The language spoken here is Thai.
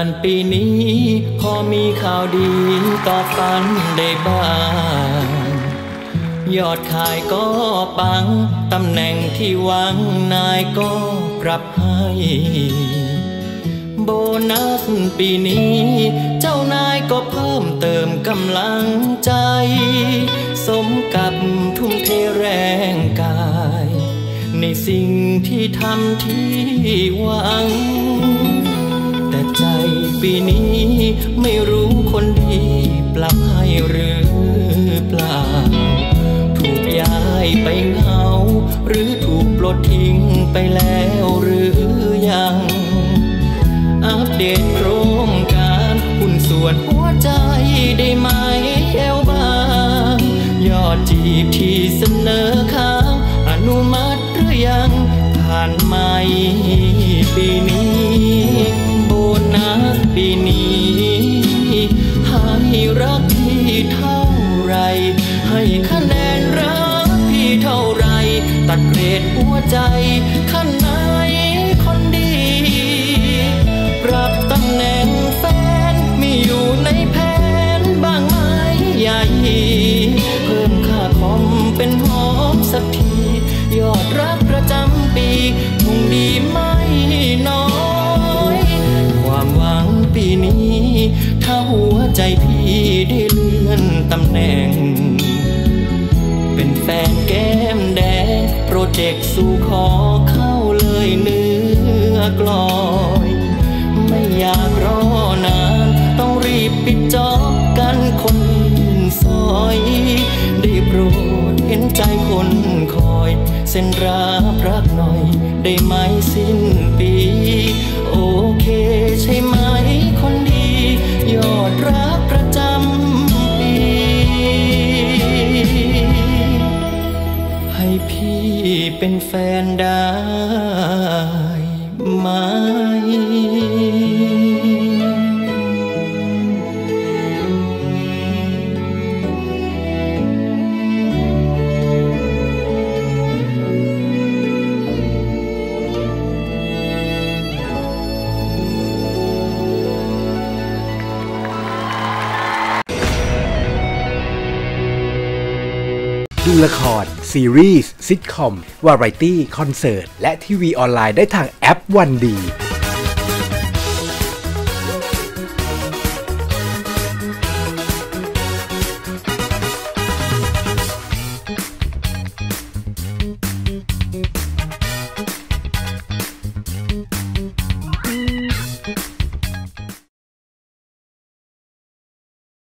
านปีนี้พอมีข่าวดีต่อฝันได้บ้างยอดขายก็ปังตำแหน่งที่หวังนายก็ปรับให้โบนัสปีนี้เจ้านายก็เพิ่มเติมกำลังใจสมกับทุ่มเทแรงกายในสิ่งที่ทำที่หวังแต่ใจปีนี้ไม่รู้คนดีปรับให้หรือเปล่าถูกย้ายไปเหงาหรือถูกปลดทิ้งไปแล้วหรือยังอัปเดตโครงการหุ้นส่วนหัวใจได้ไหมแอวบางยอดจีบที่เสนอค้างอนุมัติหรือยังผ่านไหมปีนี้โบนัสปีนี้ให้รักพี่เท่าไรให้คะแนนรักพี่เท่าไรตัดเกรดหัวใจขั้นไหนคนดีปรับตำแหน่งแฟนมีอยู่ในแผนบ้างไหมใหญ่เพิ่มค่าคอมเป็นหอมสักทียอดรักประจำปีคงดีไม่น้อยความหวังปีนี้ถ้าหัวใจพี่ได้เลื่อนตำแหน่งเป็นแฟนแก้มแดงโปรเจกต์สู่ขอเข้าเลยเนื้อกลอยไม่อยากรอนานต้องรีบปิดจอบกันคนซอยได้โปรดเห็นใจคนคอยเส้นรับรักหน่อยได้ไหมสิ้นปีโอเคใช่ไหมคนดียอดรักประจำปีให้พี่เป็นแฟนได้ไหมดูละครซีรีส์ซิทคอมวาไรตี้คอนเสิร์ตและทีวีออนไลน์ได้ทางแอปวันดี